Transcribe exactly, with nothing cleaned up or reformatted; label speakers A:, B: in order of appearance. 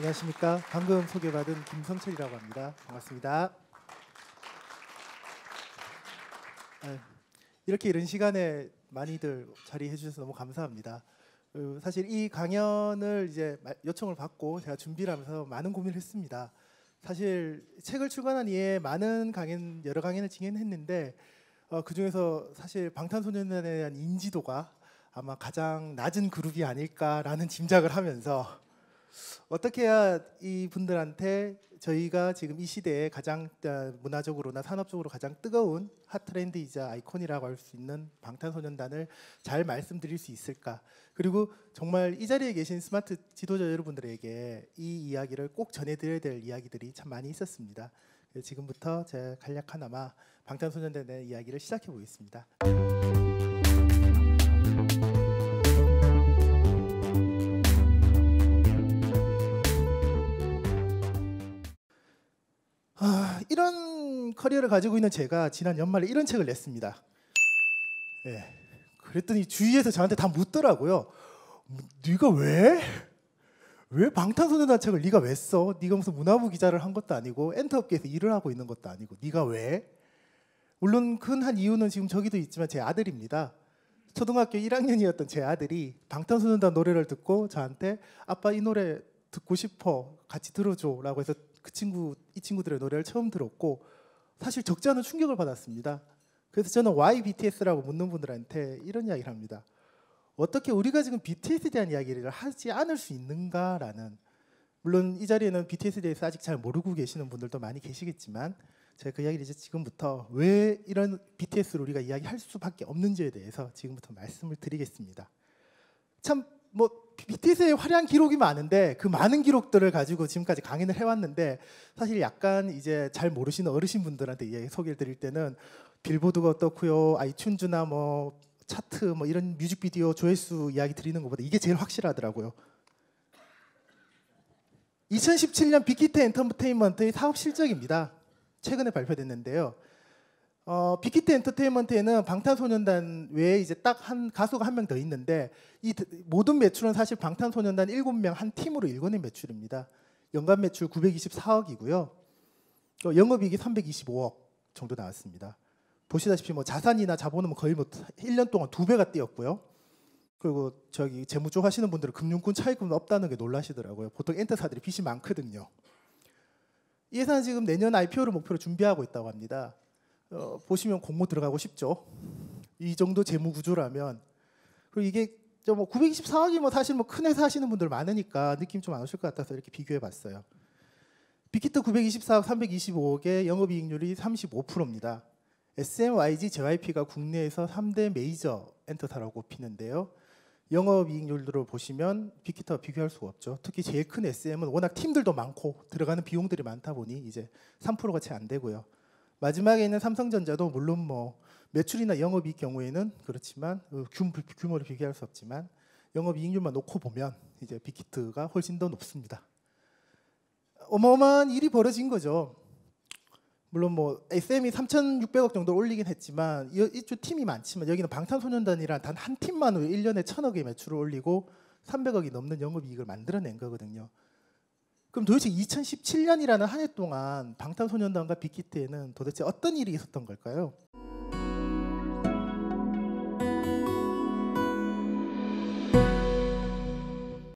A: 안녕하십니까. 방금 소개받은 김성철이라고 합니다. 반갑습니다. 아, 이렇게 이런 시간에 많이들 자리해 주셔서 너무 감사합니다. 어, 사실 이 강연을 이제 요청을 받고 제가 준비를 하면서 많은 고민을 했습니다. 사실 책을 출간한 이후에 많은 강연, 여러 강연을 진행했는데 어, 그 중에서 사실 방탄소년단에 대한 인지도가 아마 가장 낮은 그룹이 아닐까라는 짐작을 하면서 어떻게 해야 이 분들한테 저희가 지금 이 시대에 가장 문화적으로나 산업적으로 가장 뜨거운 핫트렌드이자 아이콘이라고 할 수 있는 방탄소년단을 잘 말씀드릴 수 있을까? 그리고 정말 이 자리에 계신 스마트 지도자 여러분들에게 이 이야기를 꼭 전해드려야 될 이야기들이 참 많이 있었습니다. 지금부터 제가 간략하나마 방탄소년단에 대한 이야기를 시작해 보겠습니다. 아, 이런 커리어를 가지고 있는 제가 지난 연말에 이런 책을 냈습니다. 예. 그랬더니 주위에서 저한테 다 묻더라고요. 네가 왜? 왜 방탄소년단 책을 네가 왜 써? 네가 무슨 문화부 기자를 한 것도 아니고 엔터업계에서 일을 하고 있는 것도 아니고 네가 왜? 물론 큰 한 이유는 지금 저기도 있지만 제 아들입니다. 초등학교 일 학년이었던 제 아들이 방탄소년단 노래를 듣고 저한테 아빠 이 노래 듣고 싶어 같이 들어줘 라고 해서 그 친구, 이 친구들의 노래를 처음 들었고 사실 적지 않은 충격을 받았습니다. 그래서 저는 Why 비티에스라고 묻는 분들한테 이런 이야기를 합니다. 어떻게 우리가 지금 비티에스에 대한 이야기를 하지 않을 수 있는가라는, 물론 이 자리에는 비티에스에 대해서 아직 잘 모르고 계시는 분들도 많이 계시겠지만 제가 그 이야기를 이제 지금부터 왜 이런 비티에스를 우리가 이야기할 수밖에 없는지에 대해서 지금부터 말씀을 드리겠습니다. 참 뭐 비티에스의 화려한 기록이 많은데 그 많은 기록들을 가지고 지금까지 강연을 해왔는데 사실 약간 이제 잘 모르시는 어르신 분들한테 이야기 소개를 드릴 때는 빌보드가 어떻고요, 아이튠즈나 뭐 차트 뭐 이런 뮤직비디오 조회수 이야기 드리는 것보다 이게 제일 확실하더라고요. 이천십칠 년 빅히트 엔터테인먼트의 사업 실적입니다. 최근에 발표됐는데요. 어, 빅히트 엔터테인먼트에는 방탄소년단 외에 이제 딱 한 가수가 한 명 더 있는데 이 모든 매출은 사실 방탄소년단 일곱 명 한 팀으로 일궈낸 매출입니다. 연간 매출 구백이십사억이고요. 어, 영업이익이 삼백이십오억 정도 나왔습니다. 보시다시피 뭐 자산이나 자본은 뭐 거의 뭐 일 년 동안 두 배가 뛰었고요. 그리고 저기 재무 쪽 하시는 분들은 금융권 차입금은 없다는 게 놀라시더라고요. 보통 엔터사들이 빚이 많거든요. 이 회사는 지금 내년 아이피오를 목표로 준비하고 있다고 합니다. 어, 보시면 공모 들어가고 싶죠. 이 정도 재무 구조라면. 그리고 이게 뭐 구백이십사억이 뭐 사실 뭐 큰 회사 하시는 분들 많으니까 느낌 좀 안 오실 것 같아서 이렇게 비교해봤어요. 빅히트 구백이십사억, 삼백이십오억의 영업이익률이 삼십오 퍼센트입니다. 에스엠와이지, 제이와이피가 국내에서 삼 대 메이저 엔터사라고 꼽히는데요. 영업이익률을 보시면 빅히트와 비교할 수가 없죠. 특히 제일 큰 에스엠은 워낙 팀들도 많고 들어가는 비용들이 많다 보니 이제 삼 퍼센트가 채 안 되고요. 마지막에 있는 삼성전자도 물론 뭐 매출이나 영업이익 경우에는 그렇지만 규모를 비교할 수 없지만 영업이익률만 놓고 보면 이제 빅히트가 훨씬 더 높습니다. 어마어마한 일이 벌어진 거죠. 물론 뭐 에스엠이 삼천육백억 정도 올리긴 했지만 이쪽 팀이 많지만 여기는 방탄소년단이란 단 한 팀만으로 일 년에 천억의 매출을 올리고 삼백억이 넘는 영업이익을 만들어낸 거거든요. 그럼 도대체 이천십칠 년이라는 한 해 동안 방탄소년단과 빅히트에는 도대체 어떤 일이 있었던 걸까요?